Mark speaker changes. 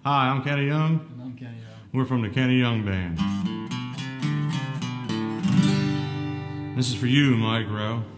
Speaker 1: Hi, I'm Kenny Young.
Speaker 2: And I'm Kenny Young.
Speaker 1: We're from the Kenny Young Band. This is for you, Mike Rowe.